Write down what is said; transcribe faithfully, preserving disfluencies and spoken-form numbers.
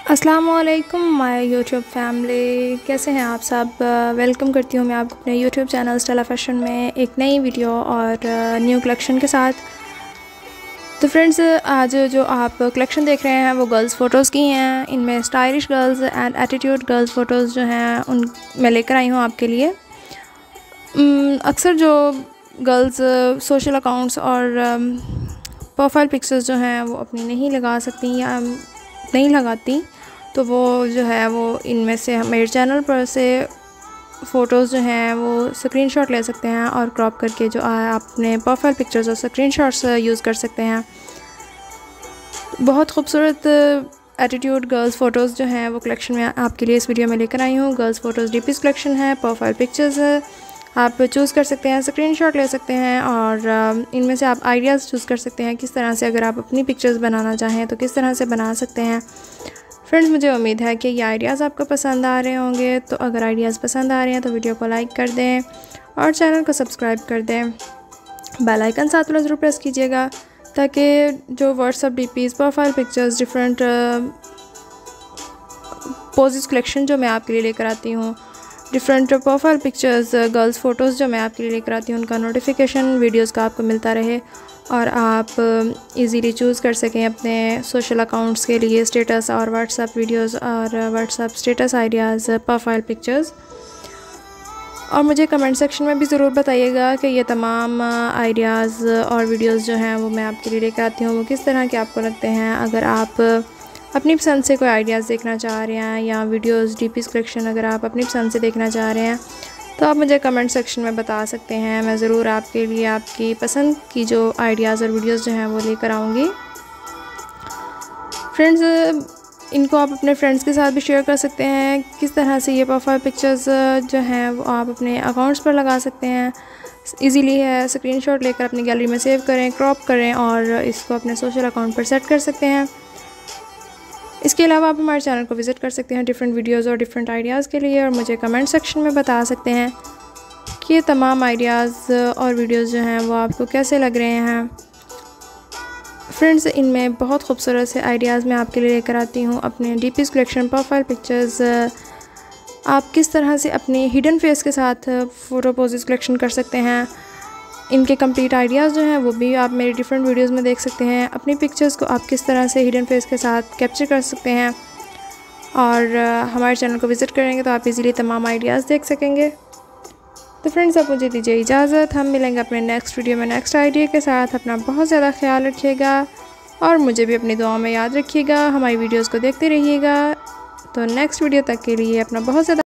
अस्सलामुअलैकुम my YouTube family, कैसे हैं आप सब। वेलकम करती हूँ मैं आपको अपने यूट्यूब चैनल स्टेला फैशन में एक नई वीडियो और न्यू कलेक्शन के साथ। तो फ्रेंड्स, आज जो आप कलेक्शन देख रहे हैं वो गर्ल्स फ़ोटोज़ की हैं। इनमें stylish girls and attitude girls photos जो हैं उन मैं लेकर आई हूँ आपके लिए। अक्सर जो गर्ल्स सोशल अकाउंट्स और प्रोफाइल पिक्चर्स जो हैं वो अपनी नहीं लगा सकती या नहीं लगाती, तो वो जो है वो इनमें से मेरे चैनल पर से फ़ोटोज़ जो हैं वो स्क्रीनशॉट ले सकते हैं और क्रॉप करके जो आप अपने प्रोफाइल पिक्चर्स और स्क्रीनशॉट्स यूज़ कर सकते हैं। बहुत खूबसूरत एटीट्यूड गर्ल्स फ़ोटोज़ जो हैं वो कलेक्शन में आपके लिए इस वीडियो में लेकर आई हूँ। Girls photos DPs collection है, प्रोफाइल पिक्चर्स आप चूज़ कर सकते हैं, स्क्रीनशॉट ले सकते हैं और इनमें से आप आइडियाज़ चूज़ कर सकते हैं किस तरह से अगर आप अपनी पिक्चर्स बनाना चाहें तो किस तरह से बना सकते हैं। फ्रेंड्स, मुझे उम्मीद है कि ये आइडियाज़ आपको पसंद आ रहे होंगे। तो अगर आइडियाज़ पसंद आ रहे हैं तो वीडियो को लाइक कर दें और चैनल को सब्सक्राइब कर दें। बेल आइकन साथ में ज़रूर प्रेस कीजिएगा ताकि जो WhatsApp DPs, profile pictures, different poses collection जो मैं आपके लिए लेकर आती हूँ, different profile pictures, girls photos जो मैं आपके लिए लेकर आती हूँ, उनका नोटिफिकेशन वीडियोज़ का आपको मिलता रहे और आप इजीली चूज़ कर सकें अपने सोशल अकाउंट्स के लिए स्टेटस और व्हाट्सएप वीडियोज़ और WhatsApp status ideas, profile pictures. और मुझे कमेंट सेक्शन में भी ज़रूर बताइएगा कि ये तमाम आइडियाज़ और वीडियोज़ जो हैं वो मैं आपके लिए लेकर आती हूँ वो किस तरह के आपको लगते हैं। अगर आप अपनी पसंद से कोई आइडियाज़ देखना चाह रहे हैं या वीडियोज़ डी पीस कलेक्शन अगर आप अपनी पसंद से देखना चाह रहे हैं तो आप मुझे कमेंट सेक्शन में बता सकते हैं। मैं ज़रूर आपके लिए आपकी पसंद की जो आइडियाज़ और वीडियोज़ जो हैं वो लेकर आऊँगी। फ्रेंड्स, इनको आप अपने फ्रेंड्स के साथ भी शेयर कर सकते हैं। किस तरह से ये प्रोफाइल पिक्चर्स जो हैं वो आप अपने अकाउंट्स पर लगा सकते हैं। इजीली है, स्क्रीनशॉट लेकर अपनी गैलरी में सेव करें, क्रॉप करें और इसको अपने सोशल अकाउंट पर सेट कर सकते हैं। इसके अलावा आप हमारे चैनल को विज़िट कर सकते हैं डिफरेंट वीडियोज़ और डिफरेंट आइडियाज़ के लिए और मुझे कमेंट सेक्शन में बता सकते हैं कि ये तमाम आइडियाज़ और वीडियोज़ जो हैं वो आपको कैसे लग रहे हैं। फ्रेंड्स, इनमें बहुत खूबसूरत से आइडियाज़ मैं आपके लिए लेकर आती हूँ। अपने DPs collection, profile pictures, आप किस तरह से अपने हिडन फेस के साथ फ़ोटो पोजेस कलेक्शन कर सकते हैं, इनके कंप्लीट आइडियाज़ जो हैं वो भी आप मेरी डिफरेंट वीडियोस में देख सकते हैं। अपनी पिक्चर्स को आप किस तरह से हिडन फेस के साथ कैप्चर कर सकते हैं और हमारे चैनल को विज़िट करेंगे तो आप इजीली तमाम आइडियाज़ देख सकेंगे। तो फ्रेंड्स, अब मुझे दीजिए इजाज़त। हम मिलेंगे अपने नेक्स्ट वीडियो में नेक्स्ट आइडिया के साथ। अपना बहुत ज़्यादा ख्याल रखिएगा और मुझे भी अपनी दुआओं में याद रखिएगा। हमारी वीडियोज़ को देखते रहिएगा। तो नेक्स्ट वीडियो तक के लिए अपना बहुत ज़्यादा